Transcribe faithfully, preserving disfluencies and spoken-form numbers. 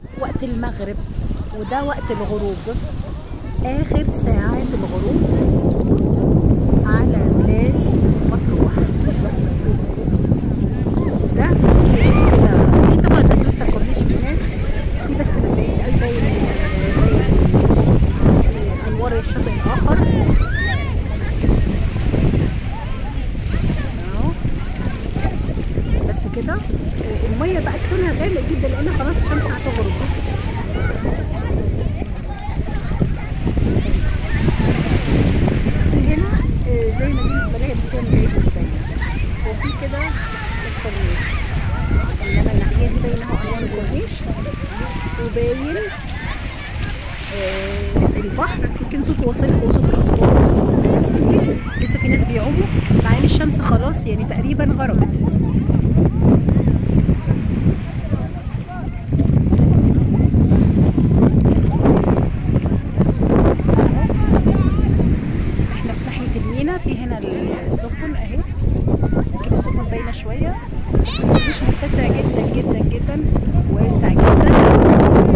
وقت المغرب وده وقت الغروب، اخر ساعات الغروب على بلاج مطروح بالظبط. ده كده في طبعا ناس لسه كورنيش، في ناس في بس من بعيد قوي باين باين انوار الشاطئ الاخر اهو. بس كده الميه بقت لونها غامق جدا لان خلاص الشمس هتغرب. في هنا زي مدينه ملاهي بس هي من بعيد مش باينه، وفي كده الكورنيش، انما الناحيه دي باينه اهو الوان الكورنيش وباين آه البحر. يمكن صوته واصلكم وصوت الاطفال بس في لسه في ناس بيعوموا مع ان الشمس خلاص يعني تقريبا غربت. احنا في ناحيه المينا، في هنا السفن اهي، يمكن السفن باينه شويه بس الكورنيش متسع جدا جدا جدا واسع جدا.